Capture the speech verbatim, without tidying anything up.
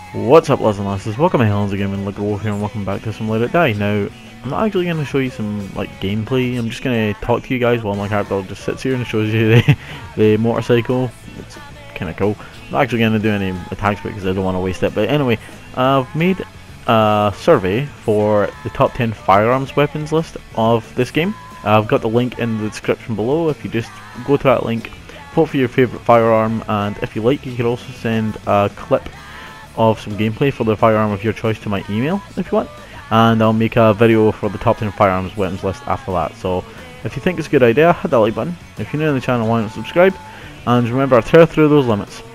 What's up, lads and lasses? Welcome to Helens Again and Wolf here, and welcome back to some Let It Die. Now, I'm not actually going to show you some like gameplay. I'm just going to talk to you guys while my character just sits here and shows you the, the motorcycle. It's kind of cool. I'm not actually going to do any attacks because I don't want to waste it. But anyway, I've made a survey for the top ten firearms weapons list of this game. I've got the link in the description below. If you just go to that link, vote for your favourite firearm, and if you like, you can also send a clip of some gameplay for the firearm of your choice to my email if you want, and I'll make a video for the top ten firearms weapons list after that. So if you think it's a good idea, hit that like button. If you're new to the channel, why not subscribe, and remember, tear through those limits.